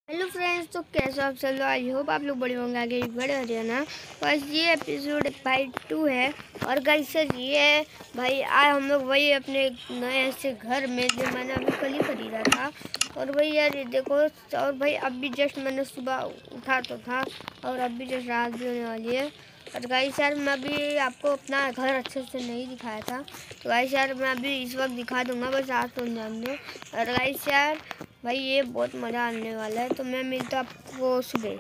Hello friends, तो कैसे आप चल रहे? आई होप आप लोग बड़े होंगे, आगे बड़े हो रहे ना। बस ये एपिसोड भाई 2 है। और गाइस सर ये है भाई, आज हम लोग वही अपने नए से घर में जो मैंने अभी कल ही खरीदा था। और वही यार ये देखो। और भाई अभी जस्ट मैंने सुबह उठा तो था और अभी जस्ट रात भी होने वाली है। और गाइस यार मैं अभी आपको अपना घर अच्छे से नहीं दिखाया था, तो गाइस यार मैं अभी इस वक्त दिखा दूंगा, बस आज तो ध्यान दो। और गाइस यार भाई ये बहुत मज़ा आने वाला है, तो मैं मिलता आपको सुबह।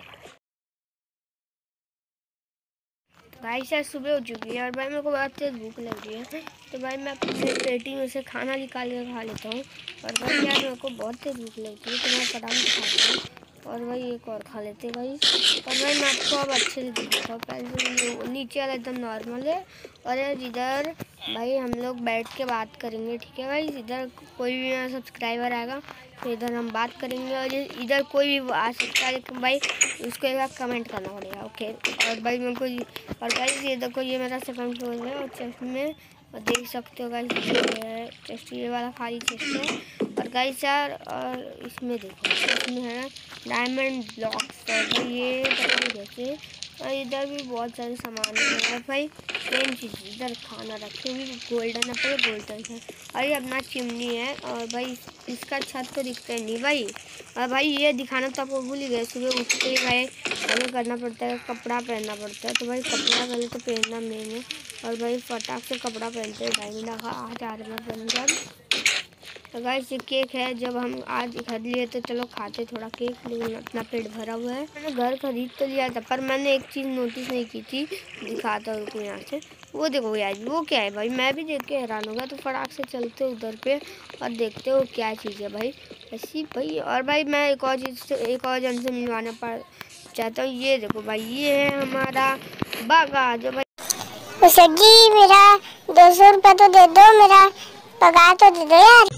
भाई शायद सुबह हो चुकी है और भाई मेरे को बहुत तेज भूख लग रही है, तो भाई मैं अपने पेटी में से खाना निकाल के खा लेता हूँ। और भाई यार मेरे को बहुत तेज भूख लगती है, तो मैं फटाफट खाता हूँ। और भाई एक और खा लेते भाई। और भाई मैं आपको अब अच्छे से दिखाता हूँ। पहले तो नीचे वाला एकदम नॉर्मल है। और यार इधर भाई हम लोग बैठ के बात करेंगे, ठीक है भाई। इधर कोई भी मेरा सब्सक्राइबर आएगा तो इधर हम बात करेंगे, और इधर कोई भी आ सकता है, लेकिन भाई उसको एक बार कमेंट करना पड़ेगा, ओके। और भाई मेरे को, और गाइस ये देखो ये मेरा सेकंड फ्लोर है, और चेस्ट में और देख सकते हो गाइस ये चेस्ट, ये वाला खाली चेस्ट है। और गाइस यार और इसमें देखो, इसमें है डायमंड ब्लॉक्स, और ये पता नहीं कैसे। और इधर भी बहुत सारे सामान है। और भाई मेन चीज़ इधर खाना रखे हुई गोल्डन है, गोल्डन है। और ये अपना चिमनी है। और भाई इसका छत तो दिखता है नहीं भाई। और भाई ये दिखाना तो आपको भूल ही गए, सुबह उठ के भाई हमें करना पड़ता है, कपड़ा पहनना पड़ता है। तो भाई कपड़ा पहले तो पहनना मेन है। और भाई फटाक से कपड़ा पहनते हैं, भाई ने कहा आज आ रहा पहन। तो गाइस ये केक है, जब हम आज खरीद लिए तो चलो खाते थोड़ा केक, लेकिन अपना पेट भरा हुआ है। मैंने घर खरीद तो लिया था, पर मैंने एक चीज़ नोटिस नहीं की थी, दिखाता हूँ रुको यहाँ से। वो देखो यार वो क्या है भाई, मैं भी देख के हैरान हो गया। तो फटाक से चलते हो उधर पे और देखते हो क्या चीज़ है भाई ऐसी भाई। और भाई मैं एक और चीज़ से, एक और जन से मिलवाना पड़ चाहता हूँ। ये देखो भाई ये है हमारा बागा, जो भाई सगी मेरा 200 रुपया तो दे दो, मेरा पगार तो दे दो यार।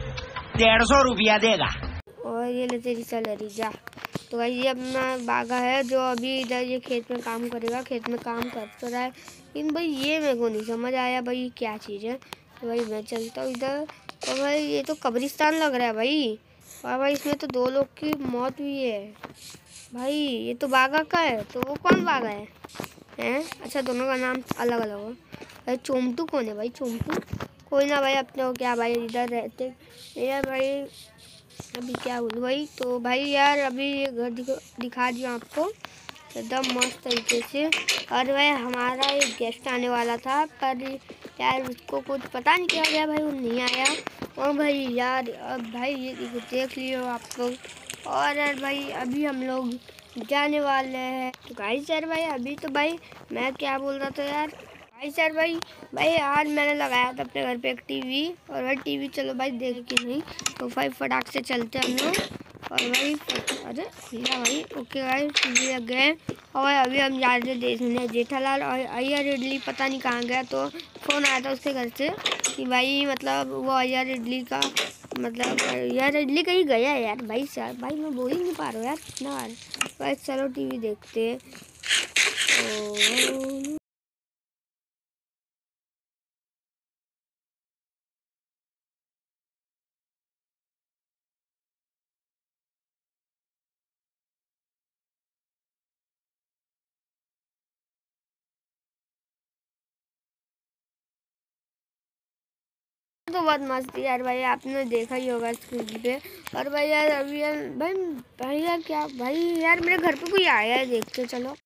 150 रुपया देगा। और ये ले तेरी सैलरी जा। तो भाई ये अपना बागा है, जो अभी इधर ये खेत में काम करेगा, खेत में काम कर तो रहा है, लेकिन भाई ये मेरे को नहीं समझ आया भाई क्या चीज़ है। तो भाई मैं चलता हूँ इधर। और भाई ये तो कब्रिस्तान लग रहा है भाई। और भाई इसमें तो 2 लोग की मौत हुई है भाई। ये तो बागा का है, तो वो कौन बागा है हैं? अच्छा दोनों का नाम अलग अलग हो। भाई चोमटू कौन है भाई? चोमटू कोई ना भाई, अपने को क्या भाई, इधर रहते यार भाई। अभी क्या बोलूँ भाई, तो भाई यार अभी ये घर दिखा दिया आपको एकदम मस्त तरीके से। और भाई हमारा एक गेस्ट आने वाला था, पर यार उसको कुछ पता नहीं क्या हो गया भाई, वो नहीं आया। और भाई यार अब भाई ये देख लियो आप लोग। और यार भाई अभी हम लोग जाने वाले हैं। तो गाइस यार भाई अभी तो भाई मैं क्या बोल रहा था यार, भाई सर भाई आज मैंने लगाया था अपने घर पे एक टीवी। और भाई टीवी चलो भाई देख के नहीं, तो भाई फटाक से चलते हम लोग। और भाई अरे भैया भाई ओके भाई टीवी लग गए। और भाई अभी हम जा रहे थे देखने जेठालाल और अय्यर इडली, पता नहीं कहाँ गया। तो फ़ोन आया था उसके घर से कि भाई मतलब वो अय्यर इडली का मतलब अय्यर इडली कहीं गया है यार। भाई सर भाई मैं बोल ही नहीं पा रहा हूँ यार कितना बार। भाई चलो टीवी देखते हैं। तो बहुत मस्त यार भाई, आपने देखा ही होगा स्क्रीन पे। और भाई यार अभी यार भाई यार क्या भाई यार मेरे घर पे कोई आया है, देखते चलो।